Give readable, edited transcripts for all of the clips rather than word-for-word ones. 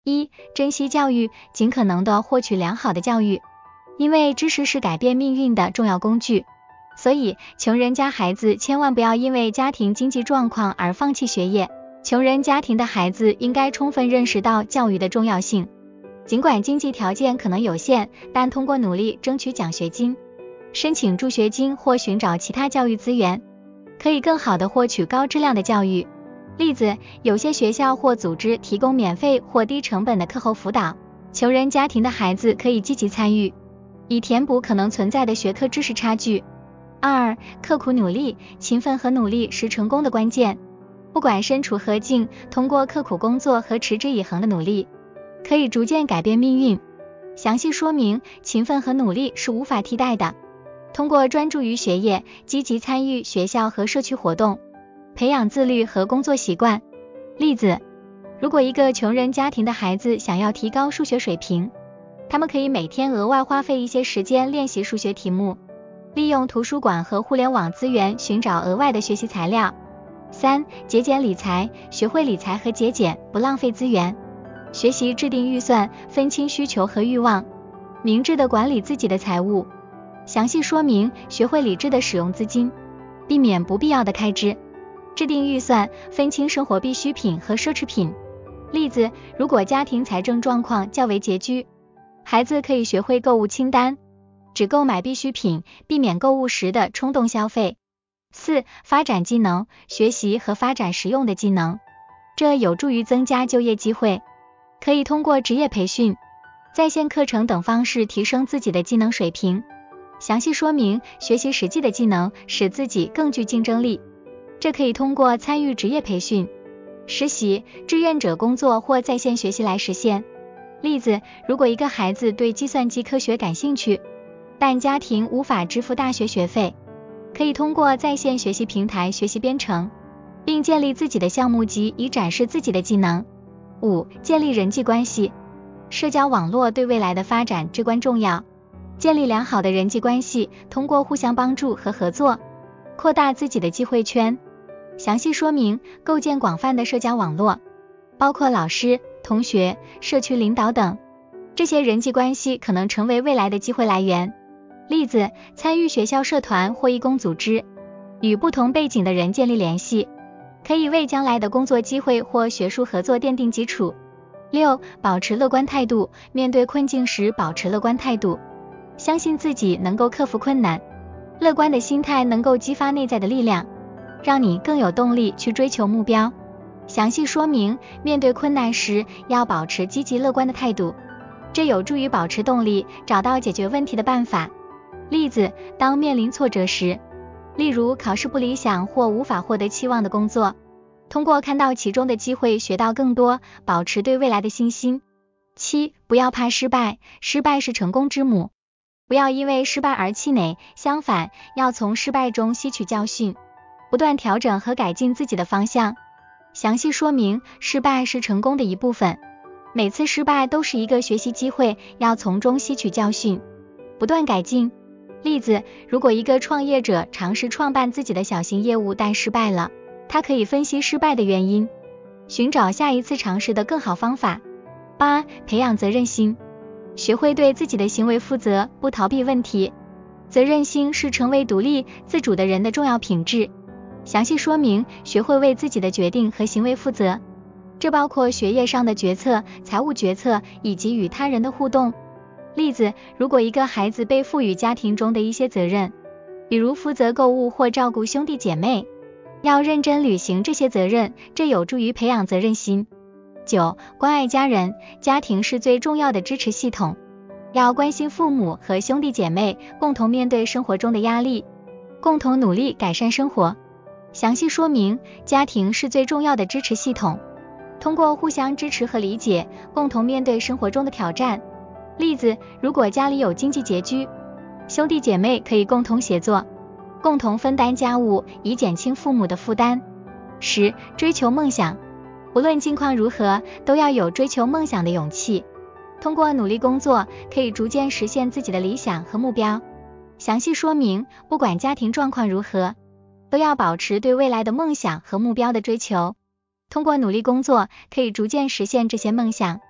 一、珍惜教育，尽可能的获取良好的教育。因为知识是改变命运的重要工具，所以穷人家孩子千万不要因为家庭经济状况而放弃学业。穷人家庭的孩子应该充分认识到教育的重要性。尽管经济条件可能有限，但通过努力争取奖学金、申请助学金或寻找其他教育资源，可以更好的获取高质量的教育。例子，有些学校或组织提供免费或低成本的课后辅导，穷人家庭的孩子可以积极参与，以填补可能存在的学科知识差距。二、刻苦努力，勤奋和努力是成功的关键。不管身处何境，通过刻苦工作和持之以恒的努力，可以逐渐改变命运。详细说明，勤奋和努力是无法替代的。通过专注于学业，积极参与学校和社区活动，培养自律和工作习惯。例子，如果一个穷人家庭的孩子想要提高数学水平，他们可以每天额外花费一些时间练习数学题目，利用图书馆和互联网资源寻找额外的学习材料。三、节俭理财，学会理财和节俭，不浪费资源。学习制定预算，分清需求和欲望，明智的管理自己的财务。详细说明，学会理智的使用资金，避免不必要的开支。制定预算，分清生活必需品和奢侈品。例子，如果家庭财政状况较为拮据，孩子可以学会购物清单，只购买必需品，避免购物时的冲动消费。四、发展技能，学习和发展实用的技能，这有助于增加就业机会。可以通过职业培训、在线课程等方式提升自己的技能水平。详细说明，学习实际的技能，使自己更具竞争力。这可以通过参与职业培训、实习、志愿者工作或在线学习来实现。例子，如果一个孩子对计算机科学感兴趣，但家庭无法支付大学学费，可以通过在线学习平台学习编程，并建立自己的项目集以展示自己的技能。五、建立人际关系，社交网络对未来的发展至关重要。建立良好的人际关系，通过互相帮助和合作，扩大自己的机会圈。详细说明，构建广泛的社交网络，包括老师、同学、社区领导等。这些人际关系可能成为未来的机会来源。例子，参与学校社团或义工组织，与不同背景的人建立联系，可以为将来的工作机会或学术合作奠定基础。六、保持乐观态度，面对困境时保持乐观态度，相信自己能够克服困难。乐观的心态能够激发内在的力量，让你更有动力去追求目标。详细说明，面对困难时要保持积极乐观的态度，这有助于保持动力，找到解决问题的办法。例子，当面临挫折时，例如考试不理想或无法获得期望的工作，通过看到其中的机会学到更多，保持对未来的信心。七、不要怕失败，失败是成功之母。不要因为失败而气馁，相反，要从失败中吸取教训，不断调整和改进自己的方向。详细说明，失败是成功的一部分，每次失败都是一个学习机会，要从中吸取教训，不断改进。例子，如果一个创业者尝试创办自己的小型业务但失败了，他可以分析失败的原因，寻找下一次尝试的更好方法。八、培养责任心，学会对自己的行为负责，不逃避问题。责任心是成为独立自主的人的重要品质。详细说明，学会为自己的决定和行为负责，这包括学业上的决策、财务决策以及与他人的互动。例子，如果一个孩子被赋予家庭中的一些责任，比如负责购物或照顾兄弟姐妹，要认真履行这些责任，这有助于培养责任心。九、关爱家人，家庭是最重要的支持系统，要关心父母和兄弟姐妹，共同面对生活中的压力，共同努力改善生活。详细说明，家庭是最重要的支持系统，通过互相支持和理解，共同面对生活中的挑战。例子，如果家里有经济拮据，兄弟姐妹可以共同协作，共同分担家务，以减轻父母的负担。10、追求梦想，无论境况如何，都要有追求梦想的勇气。通过努力工作，可以逐渐实现自己的理想和目标。详细说明，不管家庭状况如何，都要保持对未来的梦想和目标的追求。通过努力工作，可以逐渐实现这些梦想。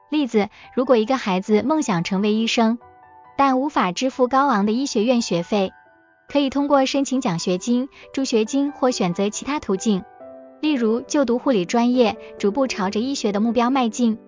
例子，如果一个孩子梦想成为医生，但无法支付高昂的医学院学费，可以通过申请奖学金、助学金或选择其他途径，例如就读护理专业，逐步朝着医学的目标迈进。